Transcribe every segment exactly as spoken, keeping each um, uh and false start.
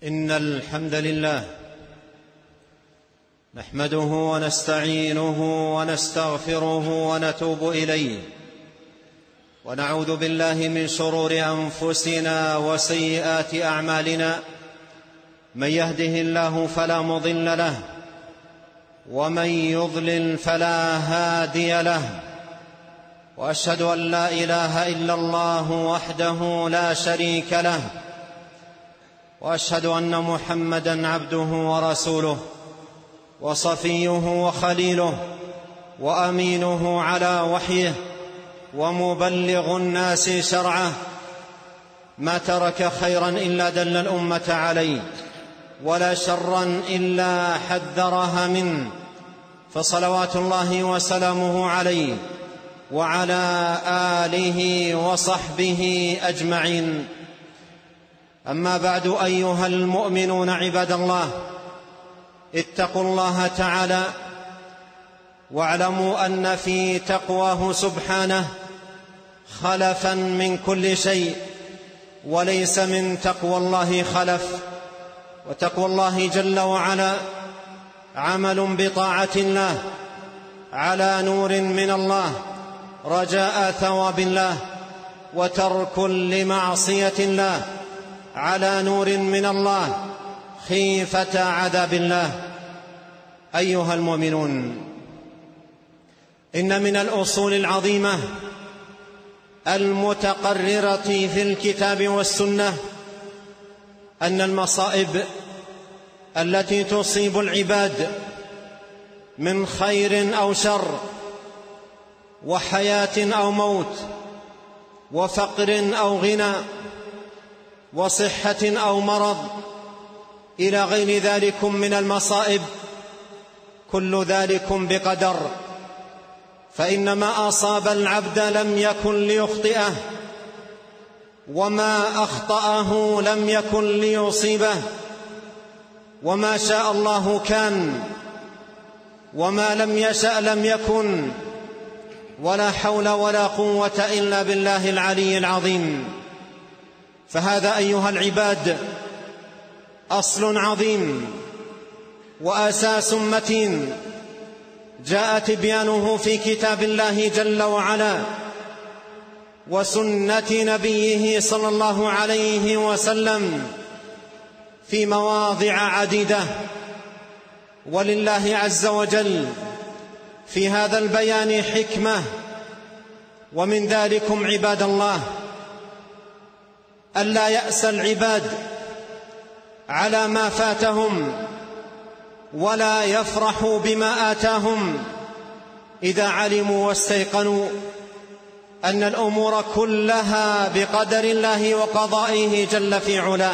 إن الحمد لله نحمده ونستعينه ونستغفره ونتوب إليه، ونعوذ بالله من شرور أنفسنا وسيئات أعمالنا. من يهده الله فلا مضل له، ومن يضلل فلا هادي له، وأشهد أن لا إله إلا الله وحده لا شريك له، وأشهد أن محمدًا عبده ورسوله وصفيه وخليله وأمينه على وحيه ومبلغ الناس شرعه. ما ترك خيرا إلا دل الأمة عليه، ولا شرا إلا حذرها منه، فصلوات الله وسلامه عليه وعلى آله وصحبه أجمعين. أما بعد، أيها المؤمنون عباد الله، اتقوا الله تعالى واعلموا أن في تقواه سبحانه خلفا من كل شيء، وليس من تقوى الله خلف. وتقوى الله جل وعلا عمل بطاعة الله على نور من الله رجاء ثواب الله، وترك لمعصية الله على نور من الله خيفة عذاب الله. أيها المؤمنون، إن من الأصول العظيمة المتقررة في الكتاب والسنة أن المصائب التي تصيب العباد من خير أو شر، وحياة أو موت، وفقر أو غنى، وصحة أو مرض، إلى غير ذلك من المصائب، كل ذلك بقدر. فإن ما أصاب العبد لم يكن ليخطئه، وما أخطأه لم يكن ليصيبه، وما شاء الله كان، وما لم يشأ لم يكن، ولا حول ولا قوة إلا بالله العلي العظيم. فهذا أيها العباد أصل عظيم وأساس متين جاء تبيانه في كتاب الله جل وعلا وسنة نبيه صلى الله عليه وسلم في مواضع عديدة. ولله عز وجل في هذا البيان حكمة، ومن ذلكم عباد الله ألا يأس العباد على ما فاتهم، ولا يفرحوا بما آتاهم، إذا علموا واستيقنوا أن الأمور كلها بقدر الله وقضائه جل في علاه.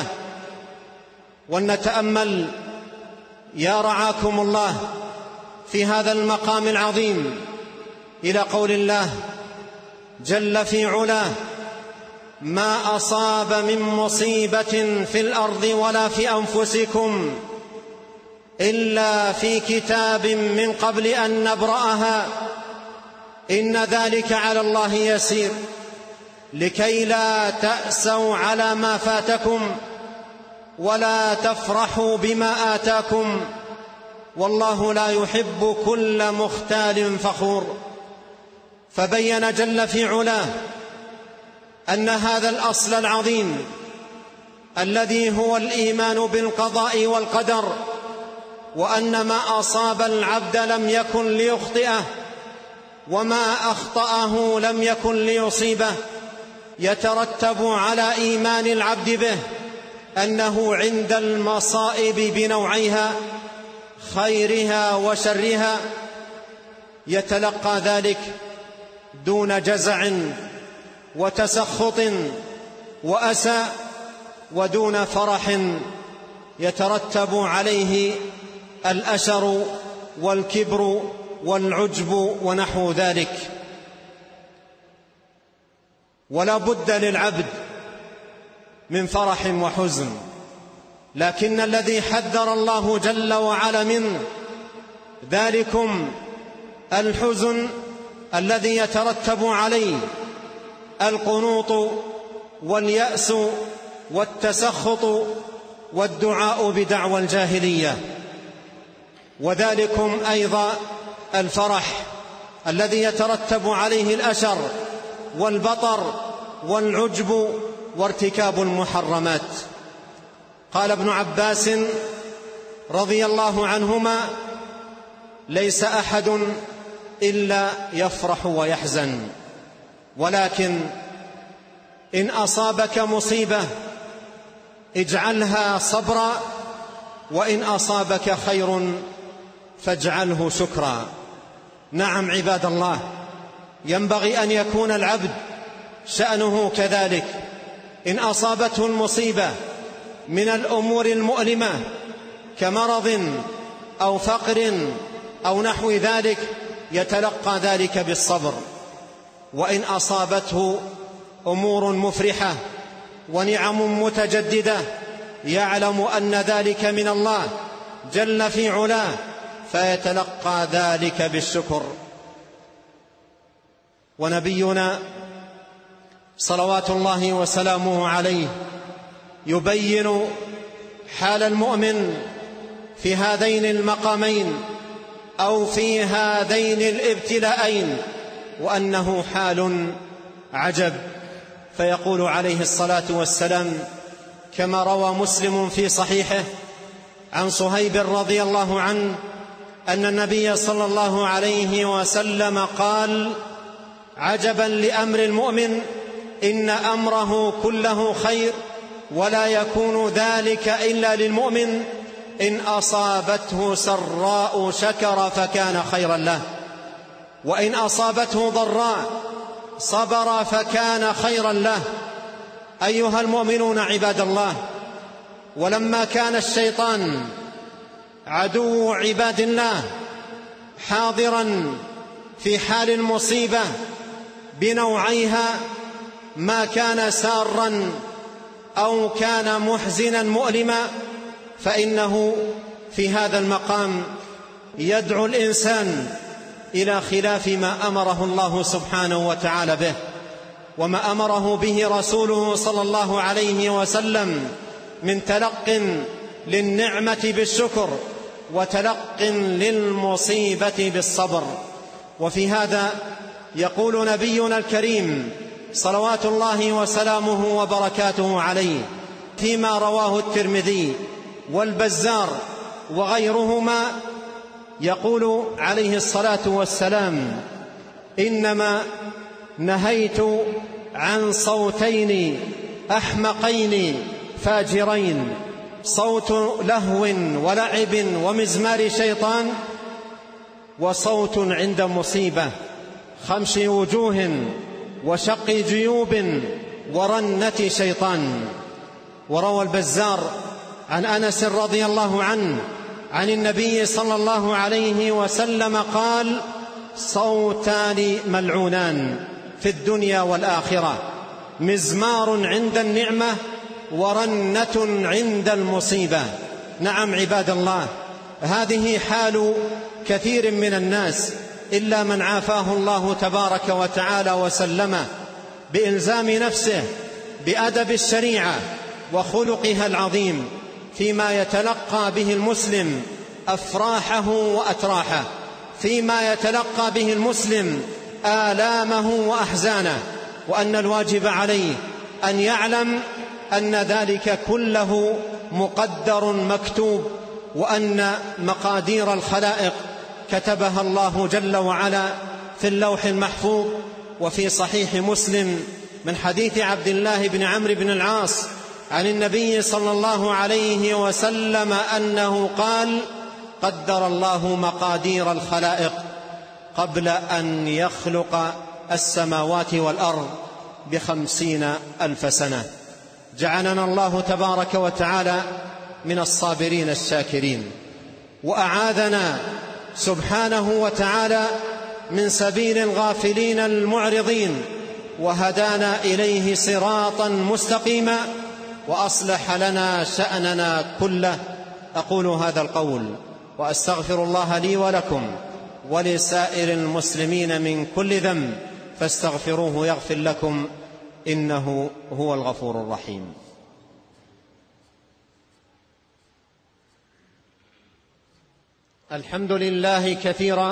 ولنتأمل يا رعاكم الله في هذا المقام العظيم إلى قول الله جل في علاه: ما أصاب من مصيبة في الأرض ولا في أنفسكم إلا في كتاب من قبل أن نبرأها إن ذلك على الله يسير، لكي لا تأسوا على ما فاتكم ولا تفرحوا بما آتاكم، والله لا يحب كل مختال فخور. فبين جل في علاه أن هذا الأصل العظيم الذي هو الإيمان بالقضاء والقدر، وأن ما أصاب العبد لم يكن ليخطئه، وما أخطأه لم يكن ليصيبه، يترتب على إيمان العبد به أنه عند المصائب بنوعيها خيرها وشرها يتلقى ذلك دون جزع وتسخط وأسى، ودون فرح يترتب عليه الأشر والكبر والعجب ونحو ذلك. ولا بد للعبد من فرح وحزن، لكن الذي حذر الله جل وعلا منه ذلكم الحزن الذي يترتب عليه القنوط واليأس والتسخط والدعاء بدعوى الجاهلية. وذلكم أيضا الفرح الذي يترتب عليه الأشر والبطر والعجب وارتكاب المحرمات. قال ابن عباس رضي الله عنهما: ليس أحد إلا يفرح ويحزن، ولكن إن أصابك مصيبة اجعلها صبرا، وإن أصابك خير فاجعله شكرا. نعم عباد الله، ينبغي أن يكون العبد شأنه كذلك. إن أصابته المصيبة من الأمور المؤلمة كمرض أو فقر أو نحو ذلك يتلقى ذلك بالصبر، وإن أصابته أمور مفرحة ونعم متجددة يعلم أن ذلك من الله جل في علاه فيتلقى ذلك بالشكر. ونبينا صلوات الله وسلامه عليه يبين حال المؤمن في هذين المقامين أو في هذين الابتلاءين، وأنه حال عجب. فيقول عليه الصلاة والسلام كما روى مسلم في صحيحه عن صهيب رضي الله عنه أن النبي صلى الله عليه وسلم قال: عجبا لأمر المؤمن إن أمره كله خير، ولا يكون ذلك إلا للمؤمن، إن أصابته سراء شكر فكان خيرا له، وإن أصابته ضراء صبر فكان خيرا له. أيها المؤمنون عباد الله، ولما كان الشيطان عدو عباد الله حاضرا في حال المصيبة بنوعيها، ما كان سارا أو كان محزنا مؤلما، فإنه في هذا المقام يدعو الإنسان إلى خلاف ما أمره الله سبحانه وتعالى به، وما أمره به رسوله صلى الله عليه وسلم من تلق للنعمة بالشكر وتلق للمصيبة بالصبر. وفي هذا يقول نبينا الكريم صلوات الله وسلامه وبركاته عليه فيما رواه الترمذي والبزار وغيرهما، يقول عليه الصلاة والسلام: إنما نهيت عن صوتين أحمقين فاجرين، صوت لهو ولعب ومزمار شيطان، وصوت عند مصيبة، خمش وجوه وشق جيوب ورنة شيطان. وروى البزار عن أنس رضي الله عنه عن النبي صلى الله عليه وسلم قال: صوتان ملعونان في الدنيا والآخرة، مزمار عند النعمة ورنة عند المصيبة. نعم عباد الله، هذه حال كثير من الناس، إلا من عافاه الله تبارك وتعالى وسلمه بإلزام نفسه بأدب الشريعة وخلقها العظيم فيما يتلقى به المسلم أفراحه وأتراحه، فيما يتلقى به المسلم آلامه وأحزانه، وأن الواجب عليه أن يعلم أن ذلك كله مقدر مكتوب، وأن مقادير الخلائق كتبها الله جل وعلا في اللوح المحفوظ. وفي صحيح مسلم من حديث عبد الله بن عمرو بن العاص عن النبي صلى الله عليه وسلم أنه قال: قدر الله مقادير الخلائق قبل أن يخلق السماوات والأرض بخمسين ألف سنة. جعلنا الله تبارك وتعالى من الصابرين الشاكرين، وأعاذنا سبحانه وتعالى من سبيل الغافلين المعرضين، وهدانا إليه صراطا مستقيما، وأصلح لنا شأننا كله. أقول هذا القول وأستغفر الله لي ولكم ولسائر المسلمين من كل ذنب، فاستغفروه يغفر لكم، إنه هو الغفور الرحيم. الحمد لله كثيرا،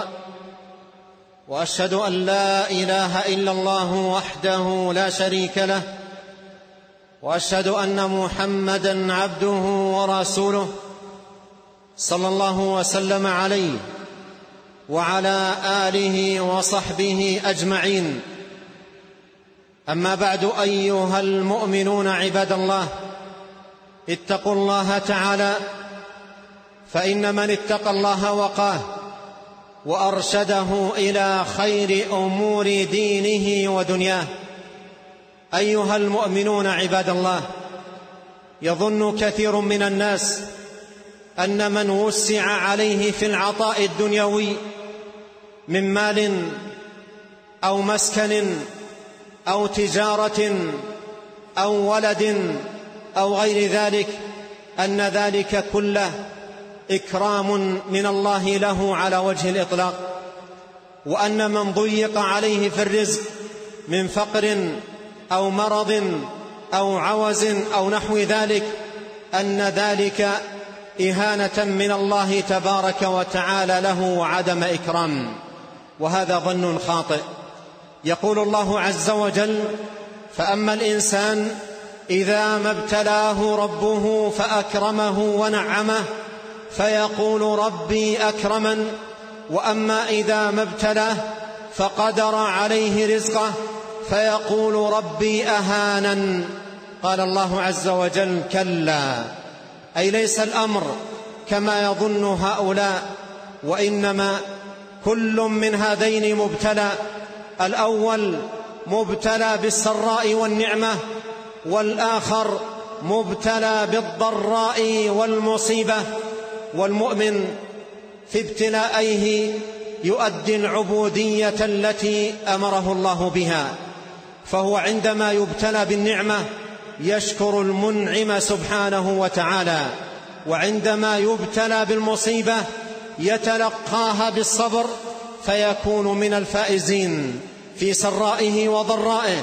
وأشهد أن لا إله إلا الله وحده لا شريك له، وأشهد أن محمدًا عبده ورسوله صلى الله وسلم عليه وعلى آله وصحبه أجمعين. أما بعد، أيها المؤمنون عباد الله، اتقوا الله تعالى، فإن من اتقى الله وقاه وأرشده إلى خير أمور دينه ودنياه. أيها المؤمنون عباد الله، يظن كثير من الناس أن من وسع عليه في العطاء الدنيوي من مال أو مسكن أو تجارة أو ولد أو غير ذلك أن ذلك كله إكرام من الله له على وجه الإطلاق، وأن من ضيق عليه في الرزق من فقر أو مرض أو عوز أو نحو ذلك أن ذلك إهانة من الله تبارك وتعالى له وعدم إكرام، وهذا ظن خاطئ. يقول الله عز وجل: فأما الإنسان إذا ما ابتلاه ربه فأكرمه ونعمه فيقول ربي أكرمن، وأما إذا ما ابتلاه فقدر عليه رزقه فيقول ربي أهانن. قال الله عز وجل: كلا، أي ليس الأمر كما يظن هؤلاء، وإنما كل من هذين مبتلى. الأول مبتلى بالسراء والنعمة، والآخر مبتلى بالضراء والمصيبة. والمؤمن في ابتلائه يؤدي العبودية التي أمره الله بها، فهو عندما يبتلى بالنعمة يشكر المنعم سبحانه وتعالى، وعندما يبتلى بالمصيبة يتلقاها بالصبر فيكون من الفائزين في سرائه وضرائه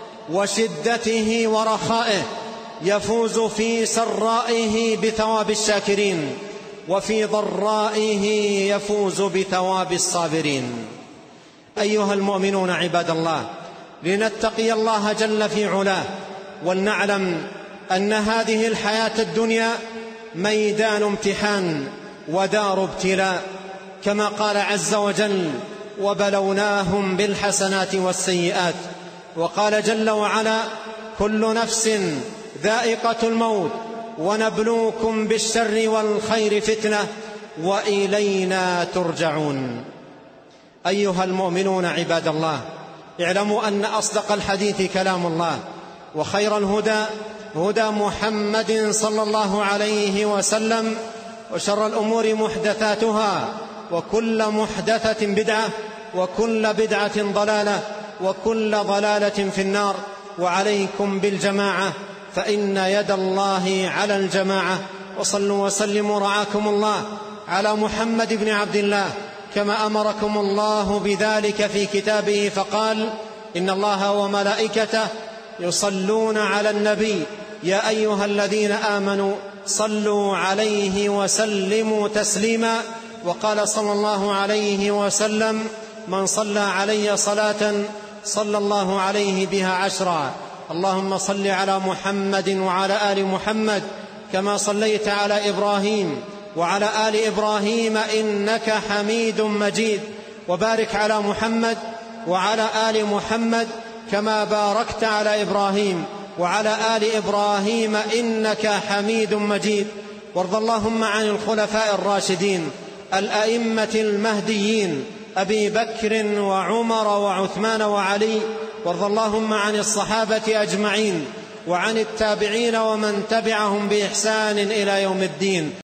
وشدته ورخائه. يفوز في سرائه بثواب الشاكرين، وفي ضرائه يفوز بثواب الصابرين. أيها المؤمنون عباد الله، لنتقي الله جل في علاه، ولنعلم أن هذه الحياة الدنيا ميدان امتحان ودار ابتلاء، كما قال عز وجل: وبلوناهم بالحسنات والسيئات. وقال جل وعلا: كل نفس ذائقة الموت ونبلوكم بالشر والخير فتنة وإلينا ترجعون. أيها المؤمنون عباد الله، اعلموا أن أصدق الحديث كلام الله، وخير الهدى هدى محمد صلى الله عليه وسلم، وشر الأمور محدثاتها، وكل محدثة بدعة، وكل بدعة ضلالة، وكل ضلالة في النار. وعليكم بالجماعة، فإن يد الله على الجماعة. وصلوا وسلموا رعاكم الله على محمد بن عبد الله، كما أمركم الله بذلك في كتابه فقال: إن الله وملائكته يصلون على النبي يا أيها الذين آمنوا صلوا عليه وسلموا تسليما. وقال صلى الله عليه وسلم: من صلى علي صلاة صلى الله عليه بها عشرا. اللهم صل على محمد وعلى آل محمد كما صليت على إبراهيم وعلى آل إبراهيم إنك حميد مجيد، وبارك على محمد وعلى آل محمد كما باركت على إبراهيم وعلى آل إبراهيم إنك حميد مجيد. وارض اللهم عن الخلفاء الراشدين الأئمة المهديين أبي بكر وعمر وعثمان وعلي، وارض اللهم عن الصحابة أجمعين وعن التابعين ومن تبعهم بإحسان إلى يوم الدين.